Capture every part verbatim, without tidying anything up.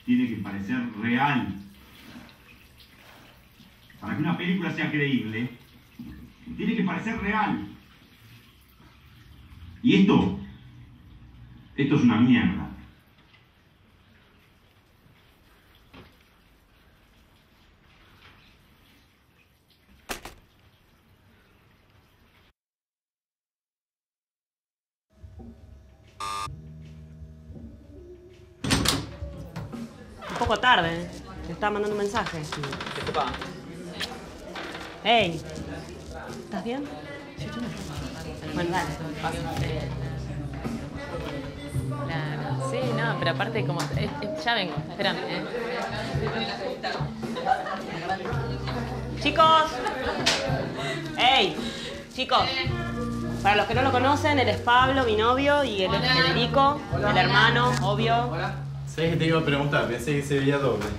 tiene que parecer real. Para que una película sea creíble, tiene que parecer real. Y esto, esto es una mierda. Un poco tarde, ¿eh? Te estaba mandando un mensaje. ¿Qué te pasa? Hey, ¿estás bien? Bueno, dale. Claro, sí, no, pero aparte como... Es, es, ya vengo, espérame, ¿eh? Chicos. Hey, chicos. Para los que no lo conocen, él es Pablo, mi novio, y él es Federico, Hola. el hermano, obvio. Hola. Sabes que te iba a preguntar, pensé que se veía doble.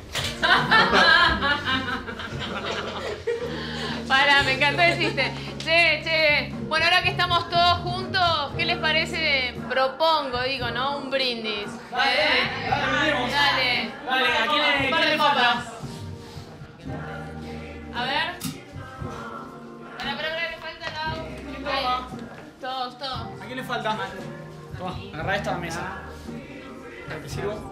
Para, me encantó el chiste. Che, che. Bueno, ahora que estamos todos juntos, ¿qué les parece? Propongo, digo, ¿no? Un brindis. Dale, ¿Eh? dale, dale. Dale. Dale, ¿a quién le, Un par quién de le falta? copas. A ver. Para, para, para, le falta la... Ahí. Todos, todos. ¿A quién le falta? Toma, agarrá esta a la mesa. ¿Te sirvo?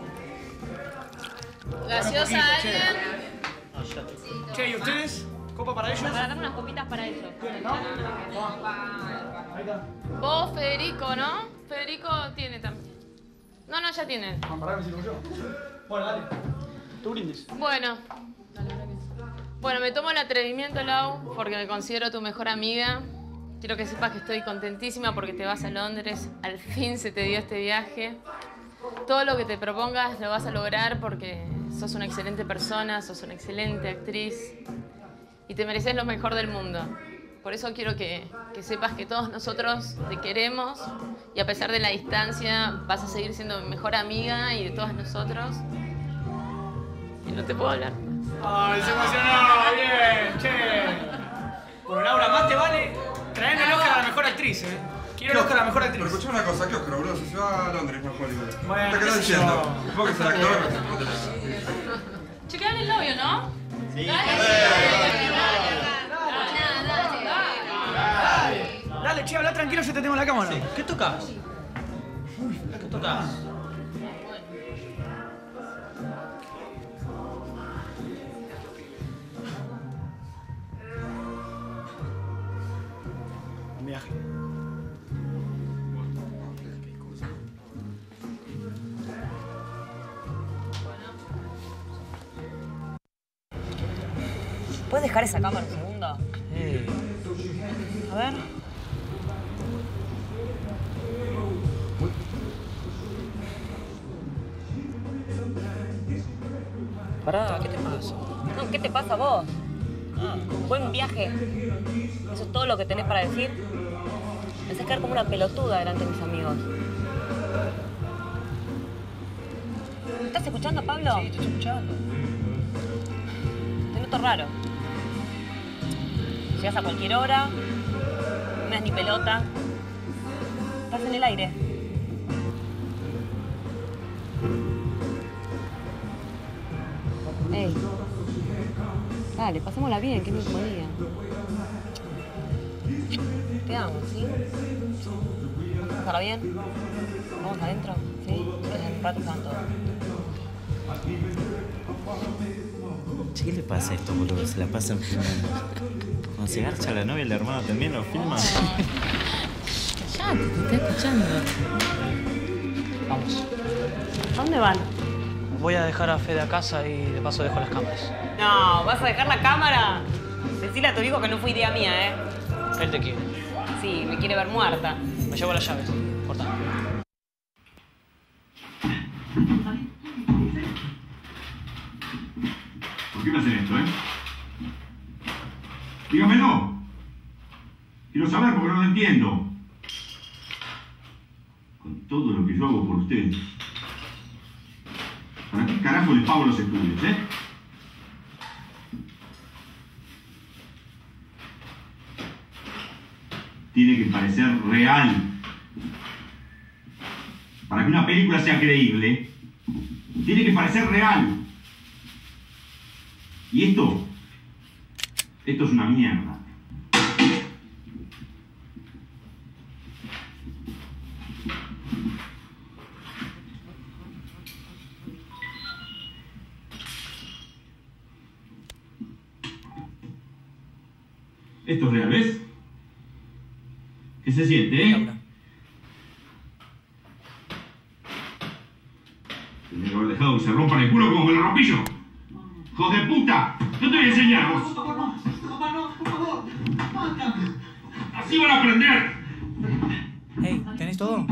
Gaseosa a alguien. Che, ¿y ustedes? ¿Copa para ellos? Para dar unas copitas para ellos. ¿No? Toma. Ahí está. Vos, Federico, ¿no? Federico tiene también. No, no, ya tiene. Vamos, pará, me sirvo yo. Bueno, dale. Tu brindis. Bueno. Bueno, me tomo el atrevimiento, Lau, porque me considero tu mejor amiga. Quiero que sepas que estoy contentísima porque te vas a Londres. Al fin se te dio este viaje. Todo lo que te propongas lo vas a lograr porque sos una excelente persona, sos una excelente actriz y te mereces lo mejor del mundo. Por eso quiero que, que sepas que todos nosotros te queremos y a pesar de la distancia vas a seguir siendo mi mejor amiga y de todos nosotros. Y no te puedo hablar. ¡Ay, se emocionó! ¡Bien! ¡Che! Bueno, Laura, más te vale traerme el Oscar a la mejor actriz, ¿eh? Quiero el Oscar a la mejor actriz. Pero escuchame una cosa, ¿qué Oscar, boludo? Si se va a Londres, no a Hollywood. Bueno, ¿Te quedás qué sé diciendo? yo. Supongo que es el actor, pero no te la... Chequean el novio, ¿no? Sí. Dale, che, habla tranquilo, yo te tengo la cámara. Sí. ¿Qué tocas? Uy, ¿qué tocas? Un viaje. ¿Puedes dejar esa cámara un segundo? Hey. A ver. Pará, ¿qué te pasa? No, ¿qué te pasa a vos? Ah, Buen viaje. ¿Eso es todo lo que tenés para decir? Me haces quedar como una pelotuda delante de mis amigos. ¿Me estás escuchando, Pablo? sí, te estoy escuchando. Te noto raro. Llegas a cualquier hora, no es ni pelota. Estás en el aire. Ey. Dale, pasémosla bien, que es mi último día. Te amo, ¿sí? ¿Vamos a pasarla bien? ¿Vamos adentro? ¿Sí? En un rato estaban todos. Che, ¿qué le pasa a esto, boludo? Se la pasan filmando. Cuando se garcha la novia y el hermano también lo filman. Callate, te está escuchando. Vamos. ¿A dónde van? Voy a dejar a Fede a casa y de paso dejo las cámaras. No, ¿vas a dejar la cámara? Decile a tu hijo que no fue idea mía, ¿eh? Él te quiere. Sí, me quiere ver muerta. Me llevo las llaves. Corta. ¿Por qué me hacen esto, eh? Dígamelo. Quiero saber porque no lo entiendo. Con todo lo que yo hago por ustedes. ¿Para qué carajo les pago los estudios, eh? Tiene que parecer real. Para que una película sea creíble, Tiene que parecer real. Y esto... Esto es una mierda. Esto es real, ¿ves? ¿Qué se siente, eh? Laura. Tendría que haber dejado que se rompan el culo como me lo rompí yo. ¡Hijo de puta! ¡No te voy a enseñar vos! Papá, no, papá, no, por favor. Mátame. ¡Así van a aprender! Hey, ¿tenés todo?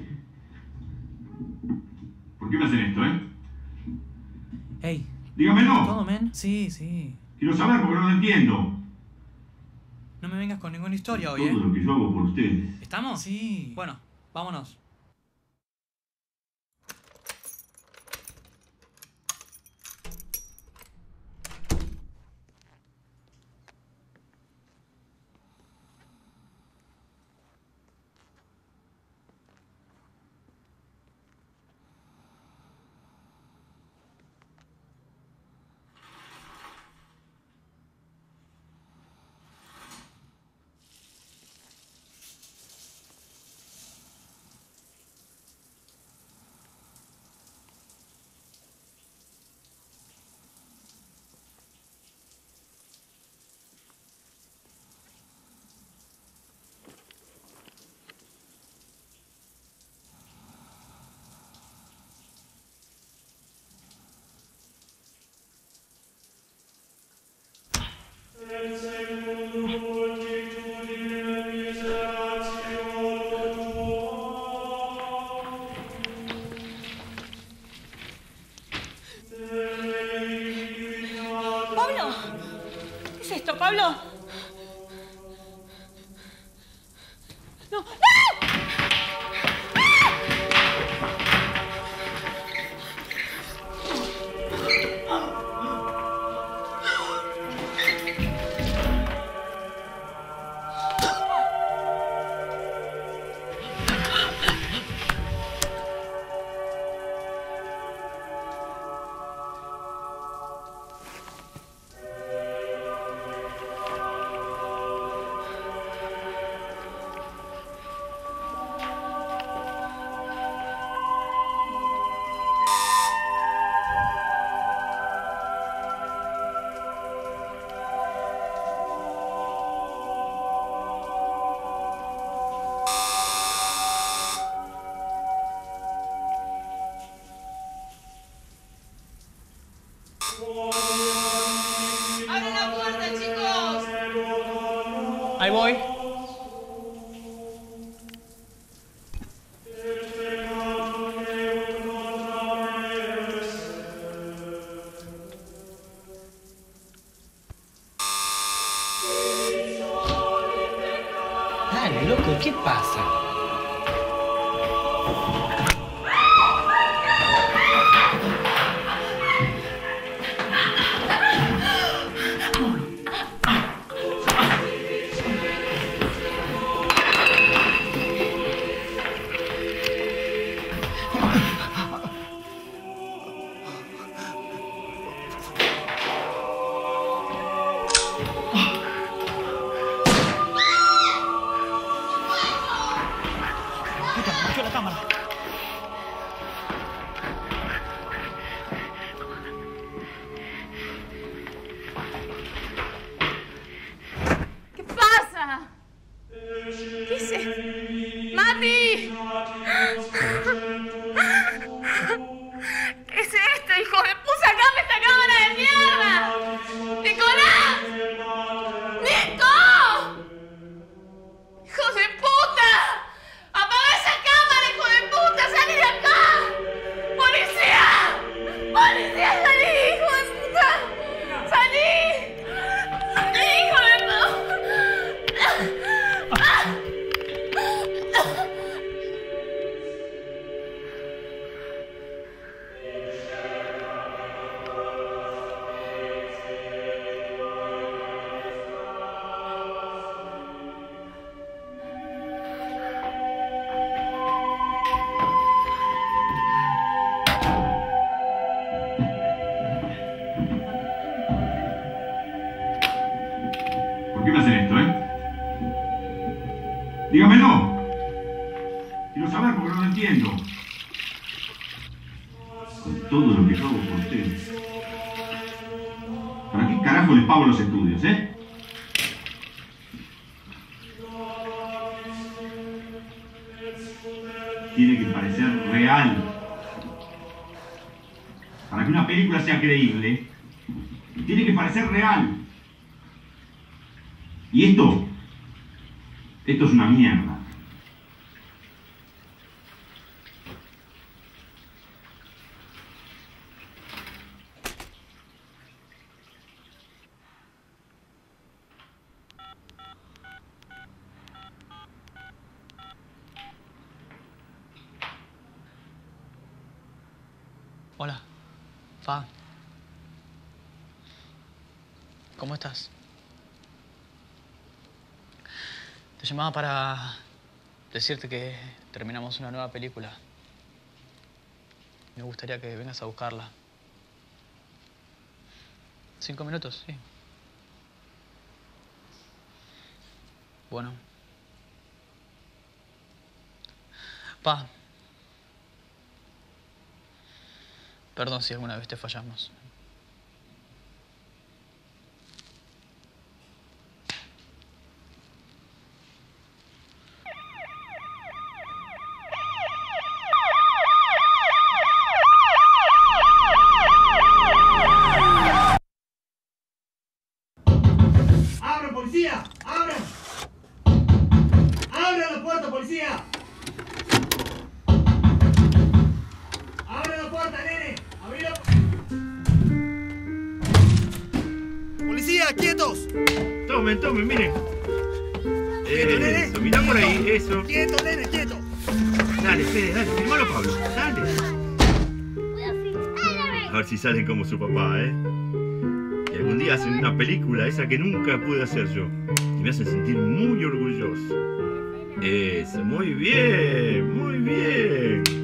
¿Por qué me hacen esto, eh? Hey, Dígamelo. ¿todo, men? Sí, sí. Quiero saber porque no lo entiendo. No me vengas con ninguna historia hoy, Todo ¿eh? lo que yo hago por ustedes. ¿Estamos? Sí. Bueno, vámonos. ¡Pablo! ¿Qué es esto, Pablo? ¡No! ¡No! ¡Abran la puerta, chicos! Ahí voy. Dale, loco, ¿qué pasa? ¿Por qué me hacen esto, eh? Dígamelo. Quiero saber porque no lo entiendo. Con todo lo que yo hago por ustedes. ¿Para qué carajo les pago los estudios, eh? Tiene que parecer real. Para que una película sea creíble, tiene que parecer real. Y esto, esto es una mierda. Hola, Fa. ¿Cómo estás? Te llamaba para decirte que terminamos una nueva película. Me gustaría que vengas a buscarla. ¿Cinco minutos? Sí. Bueno. Pa. Perdón si alguna vez te fallamos. ¡Abran, policía! ¡Abran! ¡Abran la puerta, policía! ¡Abran la puerta, nene! ¡Abrí la puerta! ¡Policía, quietos! Tomen, tomen, miren. ¿Quieto, nene? Eso, mirá por ahí, eso. ¡Quieto, nene, quieto! Dale, Fede, dale, firmalo, Pablo. Dale. A ver si salen como su papá, ¿eh? Y algún día hacen una película, esa que nunca pude hacer yo. Y me hacen sentir muy orgulloso. Eso, muy bien, muy bien.